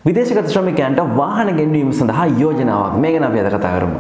විදේශගත ශ්‍රමිකයන්ට වාහන ගෙන්වීම සඳහා යෝජනාවක්. මේ ගැන අපි අද කතා කරමු.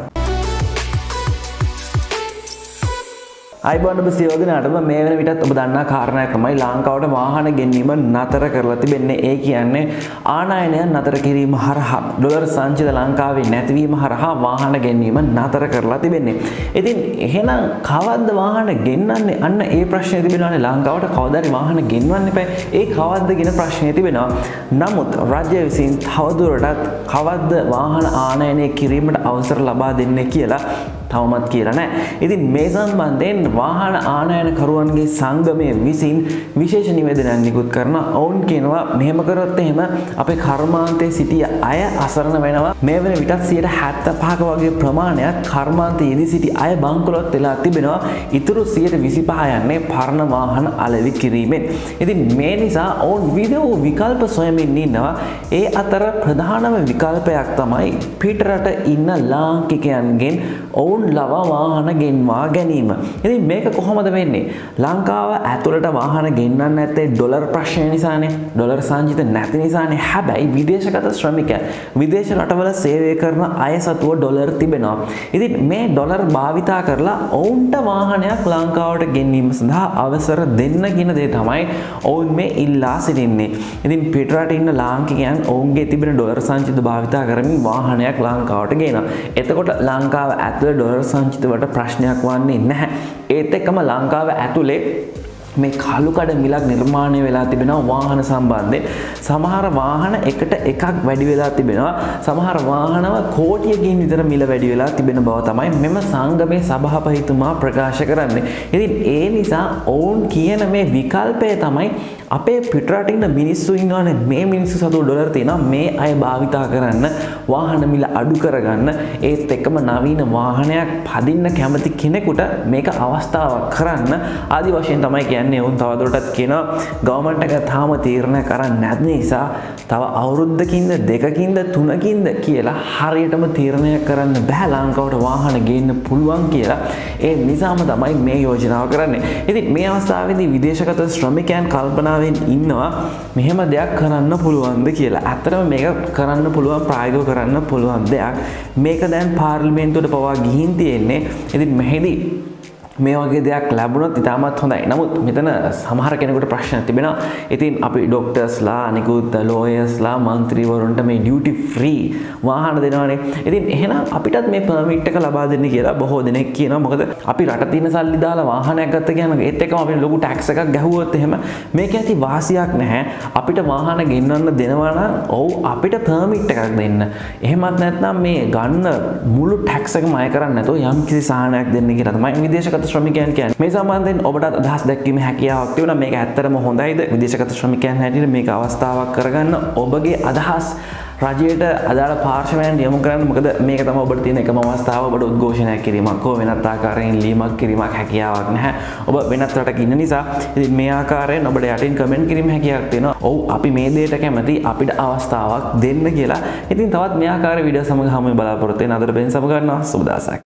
අයිබෝන් ඔබ සියලු දෙනාටම මේ වෙන විටත් ඔබ දන්නා කාරණයක් තමයි ලංකාවට වාහන ගෙන්වීම නතර කරලා තිබෙන්නේ. ඒ කියන්නේ ආනයනය නතර කිරීම හරහා ඩොලර් සංචිත ලංකාවේ නැතිවීම හරහා වාහන ගෙන්වීම නතර කරලා තිබෙන්නේ. ඉතින් එහෙනම් කවද්ද වාහන ගෙන්නන්නේ? අන්න ඒ ප්‍රශ්නේ තිබෙනවානේ. ලංකාවට කවදාරි වාහන ගෙන්වන්න එපා. ඒ කවද්ද කියන ප්‍රශ්නේ තිබෙනවා. නමුත් රජය විසින් තවදුරටත් කවද්ද වාහන ආනයනය කිරීමට අවසර ලබා දෙන්නේ කියලා තවමත් කියලා නැහැ. ඉතින් මේ සම්බන්ධයෙන් වාහන ආනයනකරුවන්ගේ සංගමය විසින් විශේෂ නිවේදනයක් නිකුත් කරනවා. ඔවුන් කියනවා මෙහෙම කරොත් එහෙම අපේ කර්මාන්තයේ සිටිය අය අසරණ වෙනවා. මේ වෙන විටත් 75ක වගේ ප්‍රමාණයක් කර්මාන්තයේ යෙදී සිටි අය බංකොලොත් වෙලා තිබෙනවා. ඊටු 125 යන්නේ පරණ වාහන අලෙවි කිරීමෙන්. ඉතින් මේ නිසා ඔවුන් විවිධ විකල්ප සොයමින් ඉන්නවා. ඒ අතර ප්‍රධානම විකල්පයක් තමයි පිටරට ඉන්න ලාංකිකයන්ගෙන් ඔවුන් ලවා වාහන ගෙන්වා ගැනීම. ඉතින් මේක කොහොමද වෙන්නේ? ලංකාව ඇතුළට වාහන ගෙන්නන්න නැත්තේ ඩොලර් ප්‍රශ්නය නිසානේ. ඩොලර් සංචිත නැති නිසානේ. හැබැයි විදේශගත ශ්‍රමිකයන් විදේශ රටවල සේවය කරන අය සතුව ඩොලර් තිබෙනවා. ඉතින් මේ ඩොලර් භාවිතා කරලා ඔවුන්ට වාහනයක් ලංකාවට ගෙන්වීම සඳහා අවසර දෙන්න කියන දේ තමයි ඔවුන් මේ ඉල්ලා සිටින්නේ. ඉතින් පිටරට ඉන්න ලාංකිකයන් ඔවුන්ගේ තිබෙන ඩොලර් සංචිත භාවිතා කරමින් වාහනයක් ලංකාවට ගේනවා. එතකොට ලංකාව ඇතුළේ ඩොලර් සංචිතවට ප්‍රශ්නයක් වන්නේ නැහැ. ඒත් එක්කම ලංකාව ඇතුලේ මේ කළු කඩ මිලක් නිර්මාණය වෙලා තිබෙනවා වාහන සම්බන්ධයෙන්. සමහර වාහන එකට එකක් වැඩි වෙලා තිබෙනවා. සමහර වාහනව කෝටියකින් විතර මිල වැඩි වෙලා තිබෙන බව තමයි මෙම සංගමේ සභාපතිතුමා ප්‍රකාශ කරන්නේ. ඉතින් ඒ නිසා ඔවුන් කියන මේ විකල්පය තමයි අපේ පිටරට ඉන්න මිනිස්සු ඉන්නවනේ, මේ මිනිස්සු සතු ඩොලර් තියෙනවා, මේ අය භාවිතා කරන්න වාහන මිල අඩු කරගන්න. ඒත් එක්කම නවීන වාහනයක් පදින්න කැමති කෙනෙකුට මේක අවස්ථාවක් කරන්න ආදි වශයෙන් තමයි කියන්නේ. උන් තවදුරටත් කියනවා ගවර්න්මන්ට් එක තාම තීරණය කරන්නේ නැති නිසා තව අවුරුද්දකින්ද දෙකකින්ද තුනකින්ද කියලා හරියටම තීරණය කරන්න බෑ ලංකාවට වාහන ගේන්න පුළුවන් කියලා. ඒ නිසාම තමයි මේ යෝජනාව කරන්නේ. ඉතින් මේ අවස්ථාවේදී විදේශගත ශ්‍රමිකයන් කල්පනාවෙන් ඉන්නවා මෙහෙම දෙයක් කරන්න පුළුවන්ද කියලා. ඇත්තටම මේක කරන්න පුළුවන්, ප්‍රායෝගිකව කරන්න පුළුවන් දෙයක්. මේක දැන් පාර්ලිමේන්තුවට පවා ගිහින් තියෙන්නේ. ඉතින් මෙහෙදී මේ වගේ දෙයක් ලැබුණොත් ඉතාමත් හොඳයි. නමුත් මෙතන සමහර කෙනෙකුට ප්‍රශ්න තිබෙනවා. ඉතින් අපි ඩොක්ටර්ස්ලා, අනිකුත් ලෝයර්ස්ලා, මන්ත්‍රීවරුන්ට මේ ඩියුටි ෆ්‍රී වාහන දෙනවානේ. ඉතින් එහෙනම් අපිටත් මේ පර්මිට් එක ලබා දෙන්න කියලා බොහෝ දෙනෙක් කියනවා. මොකද අපි රට තියෙන සල්ලි දාලා වාහනයක් ගත්ත කියන ඒත් එක්කම අපි ලොකු ටැක්ස් එකක් ගැහුවොත් එහෙම මේක ඇති වාසියක් නැහැ. අපිට වාහන ගෙන්නන්න දෙනවා නම් ඔව් අපිට පර්මිට් එකක් දෙන්න. එහෙමත් නැත්නම් මේ ගන්න මුළු ටැක්ස් එකම අය කරන්නේ නැතුව යම්කිසි සහනයක් දෙන්න කියලා තමයි විදේශගත ශ්‍රමිකයන් කියන්නේ. මේ සම්බන්ධයෙන් ඔබට අදහස් දැක්වීමේ හැකියාවක් තිබුණා. මේක ඇත්තටම හොඳයිද? විදේශගත ශ්‍රමිකයන් හැටියට මේක අවස්ථාවක් කරගන්න ඔබගේ අදහස් රජයට අදාළ පාර්ශවයන් යොමු කරන්න. මොකද මේක තමයි ඔබට තියෙන එකම අවස්ථාව. ඔබට උද්ඝෝෂණයක් කිරීමක් හෝ වෙනත් ආකාරයෙන් ලියීමක් කිරීමක් හැකියාවක් නැහැ. ඔබ වෙනත් රටක ඉන්න නිසා. ඉතින් මේ ආකාරයෙන් ඔබට යටින් කමෙන්ට් කිරීම හැකියාවක් තියෙනවා. ඔව් අපි මේ දෙයට කැමති, අපිට අවස්ථාවක් දෙන්න කියලා. ඉතින් තවත් මේ ආකාරයේ වීඩියෝ සමග හමු වෙන බලාපොරොත්තු වෙන අදට බෙන් සමග ගන්නවා. සුබ දවසක්.